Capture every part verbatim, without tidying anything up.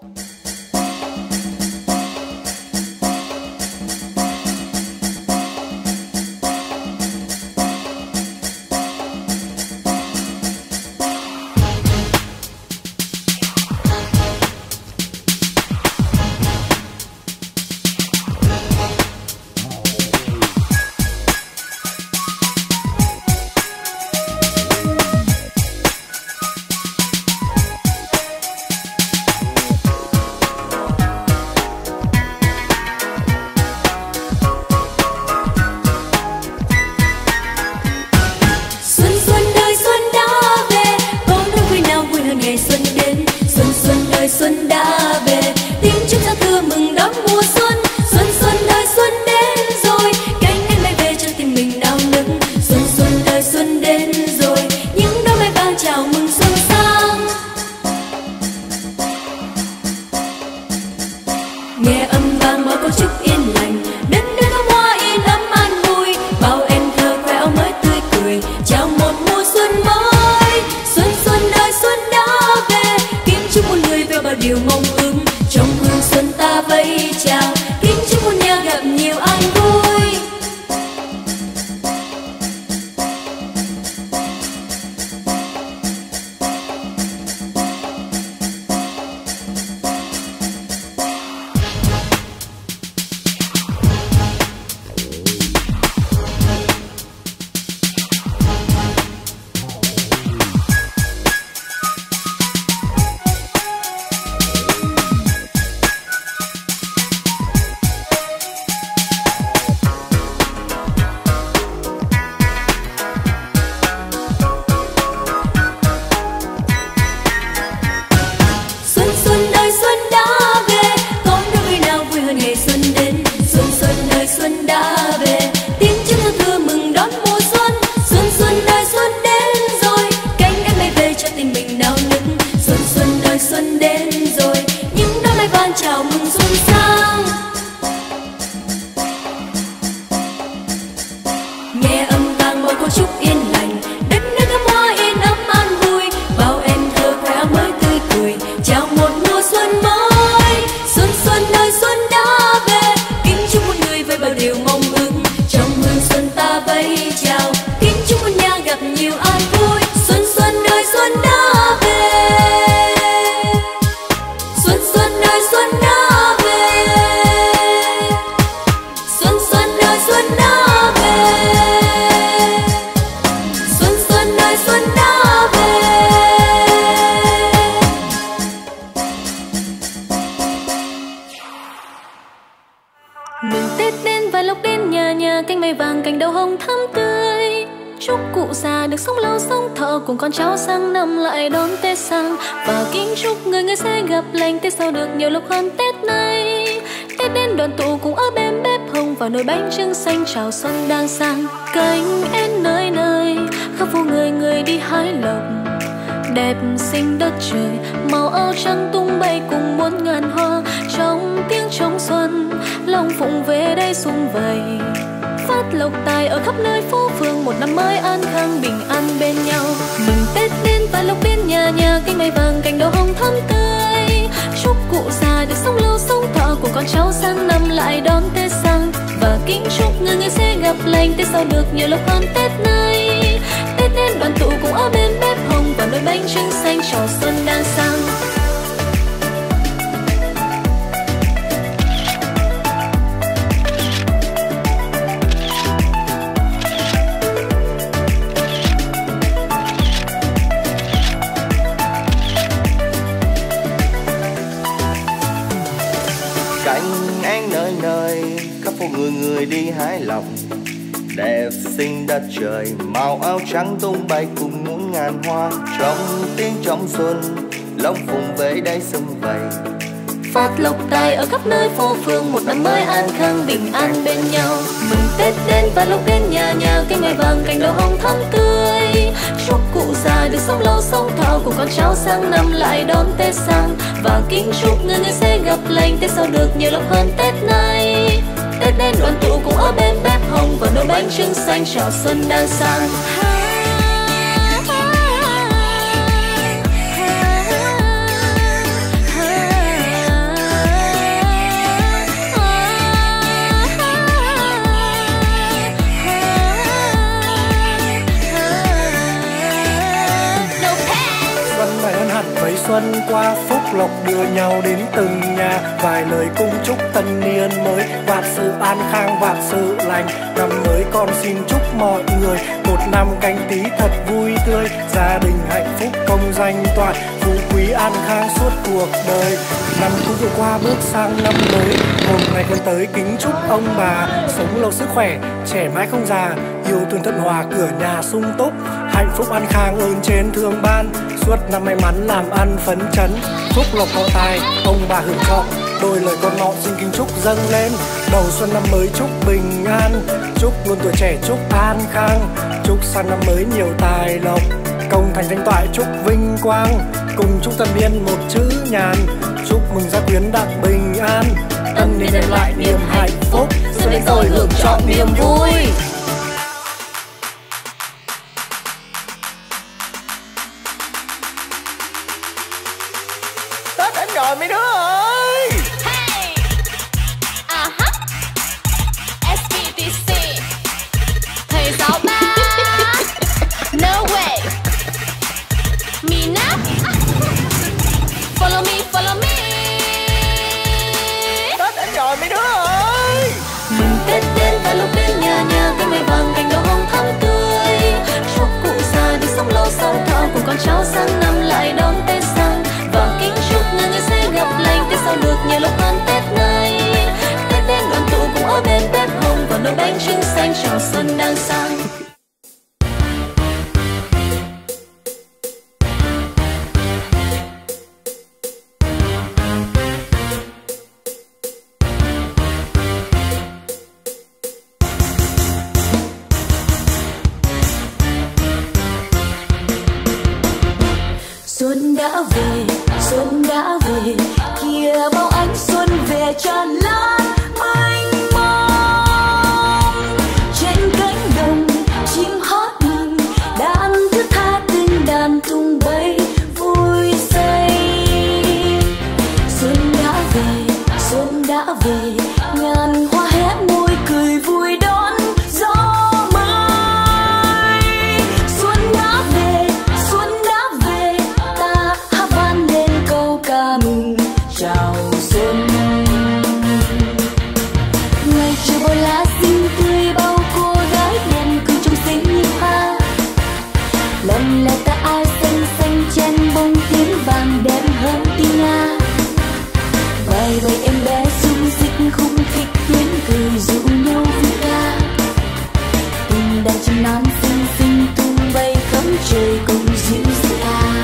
cùng con cháu sang năm lại đón Tết sang, và kính chúc người người sẽ gặp lành Tết sau được nhiều lộc hơn Tết này. Tết đến đoàn tụ cùng ở bên bếp hồng và nồi bánh trưng xanh chào xuân đang sang. Cánh én nơi nơi khắp phố người người đi hái lộc, đẹp xinh đất trời màu áo trắng tung bay cùng muôn ngàn hoa. Trong tiếng trống xuân lòng phụng về đây sum vầy, phát lộc tài ở khắp nơi phố phường, một năm mới an khang bình an bên nhau. Mừng Tết đến và lộc đến nhà nhà, cánh mai vàng cành đào hồng thắm tươi. Chúc cụ già được sống lâu sống thọ, cùng con cháu sang năm lại đón Tết sang, và kính chúc người người sẽ gặp lành Tết sau được nhiều lộc hơn Tết này. Tết đến đoàn tụ cùng ở bên bếp hồng và nồi bánh trưng xanh chào xuân đang sang. Người người đi hái lộc, đẹp xinh đất trời màu áo trắng tung bay cùng muôn ngàn hoa. Trong tiếng trong xuân long phụng về đây sum vầy, phát lộc tài ở khắp nơi phố phường, một năm mới an khang bình an bên nhau. Mừng Tết đến và lộc đến nhà nhà, cây mai vàng cành đào hồng thắm tươi. Chúc cụ già được sống lâu sống thọ, cùng con cháu sang năm lại đón Tết sang, và kính chúc người người sẽ gặp lành Tết sau được nhiều lộc hơn Tết này. Tết đến đoàn tụ cùng ở bên bếp hồng và nồi bánh trưng xanh chào xuân đang sang. lộc đưa nhau đến từng nhà, vài lời cung chúc tân niên mới, vạn sự an khang vạn sự lành. Năm mới con xin chúc mọi người một năm Canh Tý thật vui tươi, gia đình hạnh phúc công danh toại, phú quý an khang suốt cuộc đời. Năm cũ vừa qua bước sang năm mới, hôm nay con tới kính chúc ông bà sống lâu sức khỏe, trẻ mãi không già, yêu thương thuận hòa, cửa nhà sung túc, hạnh phúc an khang ơn trên thương ban, suốt năm may mắn làm ăn phấn chấn, phúc lộc thọ tài ông bà hưởng thọ. Đôi lời con nọ xin kính chúc dâng lên, đầu xuân năm mới chúc bình an, chúc luôn tuổi trẻ chúc an khang, chúc sang năm mới nhiều tài lộc, công thành danh toại chúc vinh quang, cùng chúc tân niên một chữ nhàn, chúc mừng gia quyến đạt bình an, tân niên đem lại niềm hạnh phúc, xuân đến rồi hưởng trọn niềm vui. Tết đến rồi mấy đứa ơi. Hey, uh -huh. ét pê tê xê, thầy giáo ba. No way. Mina, follow me, follow me. Tết đến rồi mấy đứa ơi. Mừng Tết đến và lúc đến nhà nhà cây mây vàng cành đào hồng thắm tươi, chúc cụ già đi sống lâu sống thọ, cùng con cháu sang năm lại đón Tết sang, và kính chúc người người sẽ gặp lành, Tết sau được nhiều lúc hơn Tết này. Tết đến đoàn tụ cùng ở bên bếp hồng và nồi bánh trưng xanh chào xuân đang sang. Xuân đã về, xuân đã về, kìa bao ánh xuân về tràn lan mênh mông. Trên cánh đồng chim hót mừng, đàn thức tha từng đàn tung bay vui say. Xuân đã về, xuân đã về, ngàn hoa hé môi cười vui đón gió mới. Xuân đã về, xuân đã về, ta hát vang lên câu ca mừng chào xuân. Ngày chiều bao lá xinh tươi, bao cô gái đèn cười trong xinh như hoa, lần là ta ai xanh xanh chen bông tím vàng đẹp hơn tiếng Nga. Vài bầy em bé xung xích khung khích tiếng cười dụ nhau vui ca, từng đàn chim non xinh xinh tung bay khắp trời cùng dịu dàng ca.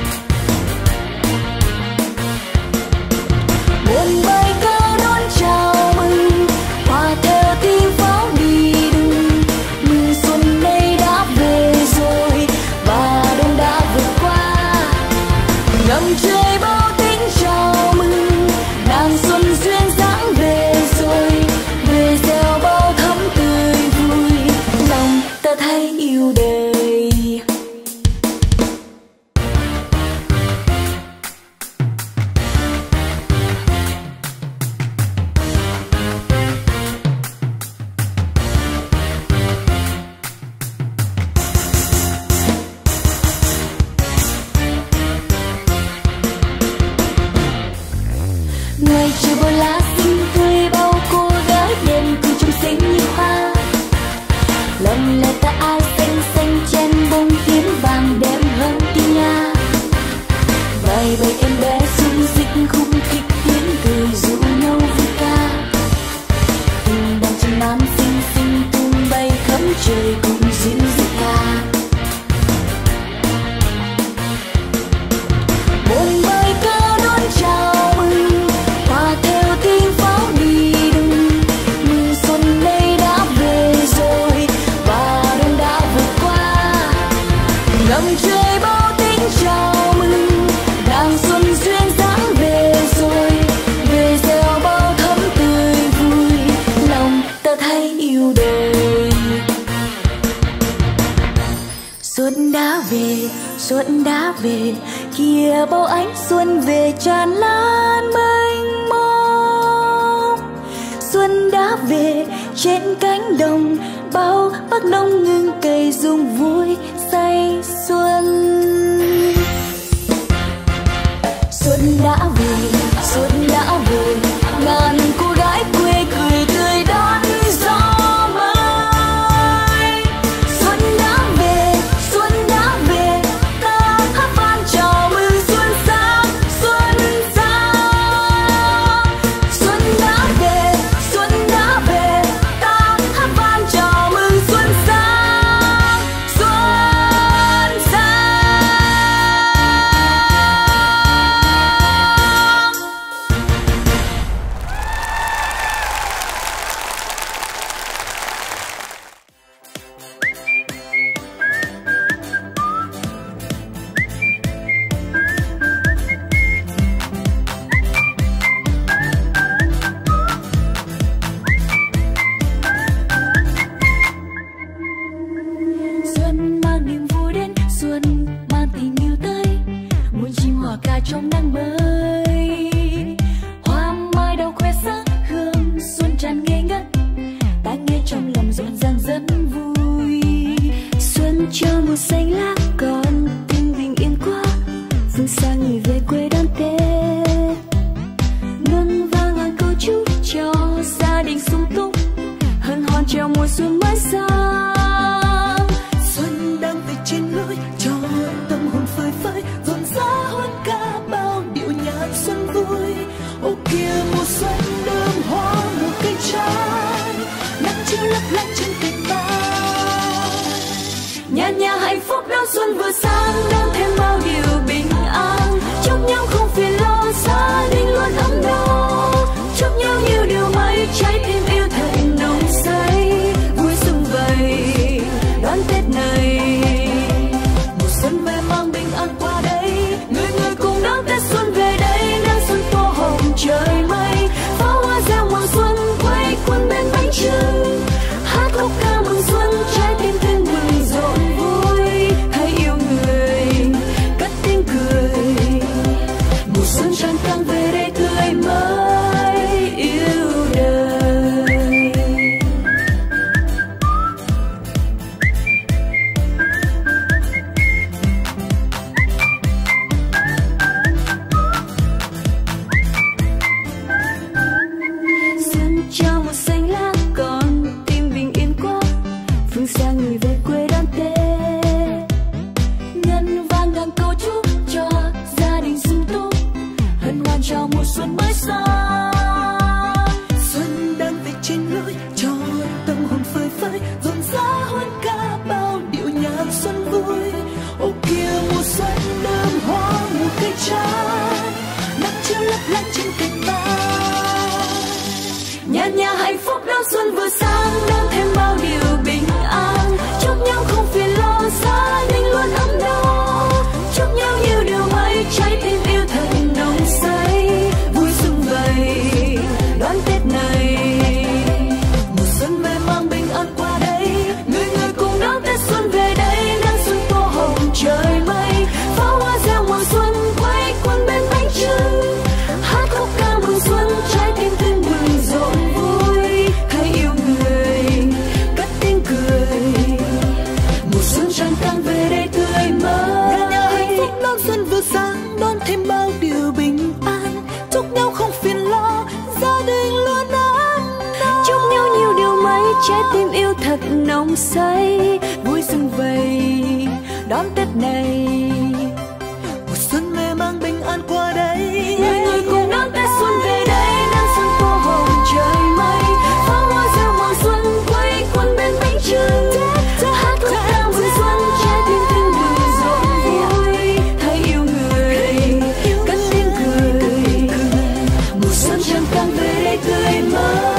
Buồn bay ca đón chào mừng, hòa theo tiếng pháo đi đừng, mừng xuân đây đã về rồi và đông đã vượt qua. Ngầm trời bao tiếng chào mừng, nàng xuân duyên dáng về rồi, về gieo bao thắm tươi vui, lòng ta thấy yêu đời. Ngày chiều bao lá xinh tươi, bao cô gái đèn cười trong xinh như hoa, lần là ta ai xanh xanh chen bông tím vàng đẹp hơn tiếng Nga. Vài bầy em bé xung xích khung khích tiếng cười dụ nhau vui ca, từng đàn chim non xinh xinh tung bay khắp trời cùng dịu dàng ca. Buồn bay ca đón chào mừng, hòa theo tiếng pháo đi đừng, mừng xuân đây đã về rồi và đông đã vượt qua. Ngầm trời bao tiếng chào mừng, đàn xuân duyên dáng về rồi, về gieo bao thắm tươi vui, lòng ta thấy yêu đời. Xuân đã về, xuân đã về, kìa bao ánh xuân về tràn lan mênh mông. Xuân đã về trên cánh đồng, bao bác nông ngưng cây rung vui say xuân. Xuân đã về, xuân đã về, ngàn cô gái quê cười tươi đón gió mới. Xuân đã về, xuân đã về, ta hát vang chào mừng xuân sang, xuân sang. Xuân đã về, xuân đã về, ta hát vang chào mừng xuân sang, xuân sang. Xuân mang niềm vui đến, xuân mang tình yêu tới, muôn chim hòa ca trong nắng mới. Hoa mai đào khoe sắc hương xuân tràn ngây ngất, ta nghe trong lòng rộn ràng rất vui. Xuân cho màu xanh lá còn tim bình yên quá, phương xa người về quê đón Tết. Ngân vang ngàn câu chúc cho gia đình sung túc, hân hoan chào mùa xuân mới sang. Xuân đang về trên lối cho tâm hồn phơi phới, rộn rã hơn cả bao điệu nhạc xuân vui. Ô kia mùa xuân đơm hoa mùa cây trái, nắng chiếu lấp lánh trên cành mai. Nhà nhà hạnh phúc đón xuân vừa sang, đón thêm bao điều bình an, chúc nhau không phiền lo, gia đình luôn ấm no. Chúc nhau nhiều điều may, trái tim yêu thật nồng say, vui xuân vầy đón Tết này. Mùa xuân về mang bình an qua đây, người người cùng đón Tết xuân về đây. Nắng xuân tô hồng trời mây, pháo hoa reo mừng xuân quay quần bên bánh trưng, hát khúc ca mừng xuân, trái tim thêm mừng rộn vui. Hãy yêu người cất tiếng cười, mùa xuân tràn tăng về đây tươi mới yêu đời. Xuân cho màu xanh lá còn tim bình yên quá, phương xa người về quê đón Tết. Ngân vang ngàn câu chúc cho gia đình sung túc, hân hoan chào mùa xuân mới sang. Xuân đang về trên lối cho tâm hồn phơi phới, rộn rã hơn cả bao điệu nhạc xuân vui. Ô kia mùa xuân đơm hoa mùa cây trái, nắng chiếu lấp lánh trên cành mai. Nhà nhà hạnh phúc đón xuân vừa sang, đón thêm bao điều bình an, chúc nhau không phiền lo, gia đình luôn ấm no. Chúc nhau nhiều điều may, trái tim yêu thật nồng say, vui xuân vầy đón Tết này. Mùa xuân về mang bình an qua đây, người người cùng đón Tết xuân về đây. Nắng xuân tô hồng trời mây, pháo hoa reo mừng xuân quay quần bên bánh trưng, hát khúc ca mừng xuân, trái tim thêm mừng rộn vui. Hãy yêu người cất tiếng cười, mùa xuân tràn tăng về đây tươi mới. Nhà nhà hạnh phúc đón xuân vừa sang, đón thêm bao điều bình an, chúc nhau không phiền lo, gia đình luôn ấm no. Chúc nhau nhiều điều may, trái tim yêu thật nồng say, vui xuân vầy đón Tết này. Mùa xuân về mang bình an qua đây, người người cùng đón Tết xuân về đây. Nắng xuân tô hồng trời mây, pháo hoa reo mừng xuân quay quần bên bánh trưng, hát khúc ca mừng xuân, trái tim thêm mừng rộn vui. Hãy yêu người cất tiếng cười, mùa xuân tràn tăng về đây tươi mới.